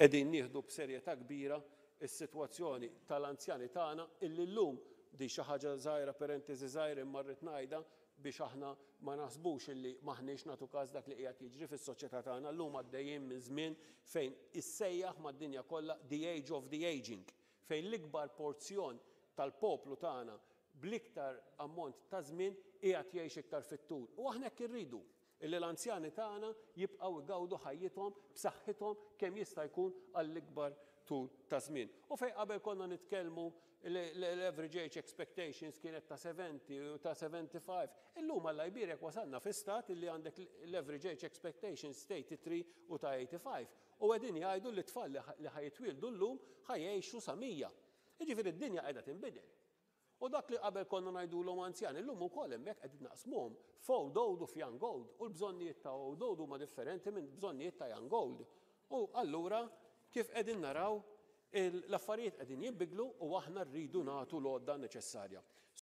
qegħdin nieħdu b'serjetà kbira is-sitwazzjoni tal-anzjani tagħna illi llum di xi ħaġa żgħira parentesi żgħira immarret ngħidha biex aħna ma naħsbux illi maħniex nagħtu każ dak li qiegħed jiġri fis-soċjetà tagħna llum għaddejjin minn żmien fejn issejjaħ mad-dinja kollha the age of the aging, fejn l-ikbar porzjon tal-poplu tagħna bl-iktar ammont ta' żmien qiegħed jgħix iktar fit-tul. U aħna hekk irridu illi l-anzjani tagħna jibqgħu igawdu ħajjithom b'saħħithom kemm jista' jkun għall-ikbar tul ta' żmien. U fejn qabel konna nitkellmu l-average age expectations kienet ta' 70 u ta' 75. Illum alla jbierek wasalna fi stat illi għandek l-average age expectations ta' 83 u ta' 85. U qegħdin jgħidu li t-tfal li ħajtwildu llum ħajjgħixu sa 100. Jiġifieri d-dinja qiegħda tinbidel. U dak li qabel konna ngħidulhom anzjani, llum ukoll hemmhekk qegħdin naqsmuhom f'old old u f'young old. U l-bżonnijiet ta' old old huma differenti minn bżonnijiet ta' young old. U allura kif qegħdin naraw l-affarijiet qegħdin jinbidlu u aħna rridu nagħtu l-għodda neċessarja.